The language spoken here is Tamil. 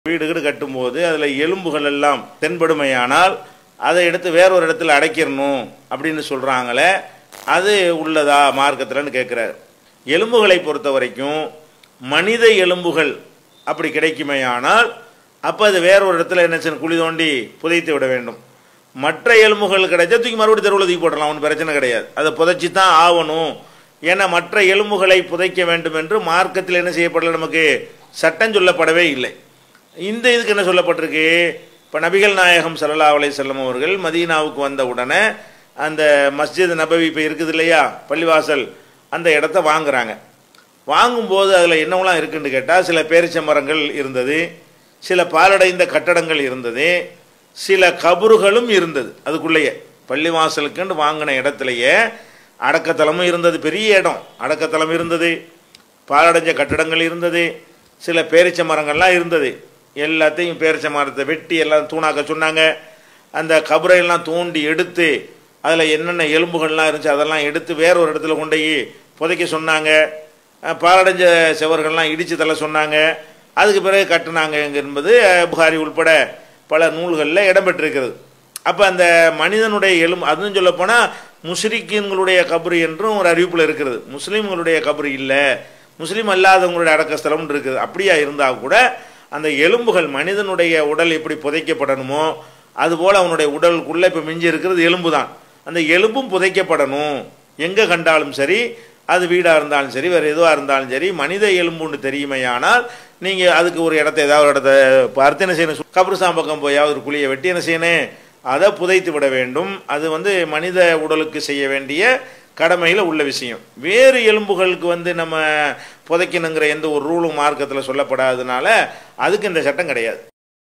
வீடு கட்டும்போது அதில் எலும்புகள் எல்லாம் தென்படுமையானால் அதை எடுத்து வேறொரு இடத்துல அடைக்கிடணும் அப்படின்னு சொல்கிறாங்களே, அது உள்ளதா மார்க்கத்தில்னு கேட்குறாரு. எலும்புகளை பொறுத்த வரைக்கும் மனித எலும்புகள் அப்படி கிடைக்குமையானால் அப்போ அது வேறொரு இடத்துல என்ன செய்யணும், குழி தோண்டி புதைத்து விட வேண்டும். மற்ற எலும்புகள் கிடைச்சா தூக்கி மறுபடியும் தெருவில் தூக்கி போடலாம், ஒன்றும் பிரச்சனை கிடையாது. அதை புதைச்சி தான் ஆகணும். ஏன்னா மற்ற எலும்புகளை புதைக்க வேண்டும் என்று மார்க்கத்தில் என்ன செய்யப்படலை, நமக்கு சட்டம் சொல்லப்படவே இல்லை. இந்த இதுக்கு என்ன சொல்லப்பட்டிருக்கு, இப்போ நபிகள் நாயகம் ஸல்லல்லாஹு அலைஹி வஸல்லம் அவர்கள் மதீனாவுக்கு வந்த உடனே அந்த மஸ்ஜித் நபவி இப்போ இருக்குது இல்லையா, பள்ளிவாசல், அந்த இடத்த வாங்குறாங்க. வாங்கும்போது அதில் என்னவெல்லாம் இருக்குன்னு கேட்டால், சில பேரிச்ச மரங்கள் இருந்தது, சில பாலடைந்த கட்டடங்கள் இருந்தது, சில கபறுகளும் இருந்தது. அதுக்குள்ளேயே பள்ளிவாசலுக்குன்னு வாங்கின இடத்துலையே அடக்கத்தலமும் இருந்தது, பெரிய இடம், அடக்கத்தலம் இருந்தது, பாலடைஞ்ச கட்டடங்கள் இருந்தது, சில பேரிச்ச மரங்கள்லாம் இருந்தது. எல்லாத்தையும் பேரிச்ச மரத்தை வெட்டி எல்லாம் தூணாக்க சொன்னாங்க. அந்த கபரையெல்லாம் தோண்டி எடுத்து அதில் என்னென்ன எலும்புகள்லாம் இருந்துச்சு அதெல்லாம் எடுத்து வேற ஒரு இடத்துல கொண்டு போய் புதைக்க சொன்னாங்க. பாலடைஞ்ச செவர்கள்லாம் இடித்து தள்ள சொன்னாங்க. அதுக்கு பிறகு கட்டுனாங்க என்பது புகாரி உள்பட பல நூல்களில் இடம்பெற்றிருக்கிறது. அப்போ அந்த மனிதனுடைய எலும்பு, அதுவும் சொல்லப்போனால் முஸ்லிம்களுடைய கபரு என்றும் ஒரு அறிவிப்பில் இருக்கிறது. முஸ்லீம்களுடைய கபரு இல்லை, முஸ்லீம் அல்லாதவங்களுடைய அடக்கஸ்தலம் இருக்குது. அப்படியா இருந்தால் கூட அந்த எலும்புகள், மனிதனுடைய உடல் எப்படி புதைக்கப்படணுமோ அதுபோல் அவனுடைய உடலுக்குள்ளே இப்போ மிஞ்சி இருக்கிறது எலும்பு தான். அந்த எலும்பும் புதைக்கப்படணும். எங்கே கண்டாலும் சரி, அது வீடாக இருந்தாலும் சரி, வேறு எதுவாக இருந்தாலும் சரி, மனித எலும்புன்னு தெரியுமையானால் நீங்கள் அதுக்கு ஒரு இடத்த, ஏதாவது ஒரு இடத்த பார்த்து என்ன செய்யணும், கபிரிஸ்தான் பக்கம் போயாவது ஒரு குழியை வெட்டி என்ன செய்யணும், அதை புதைத்து விட வேண்டும். அது மனித உடலுக்கு செய்ய வேண்டிய கடமையில் உள்ள விஷயம். வேறு எலும்புகளுக்கு நம்ம புதைக்கணுங்கிற எந்த ஒரு ரூலும் மார்க்கத்தில் சொல்லப்படாததுனால அதுக்கு இந்த சட்டம் கிடையாது.